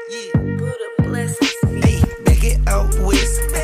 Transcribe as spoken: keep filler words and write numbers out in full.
Yeah. Buddha blessings. Hey, back it out west.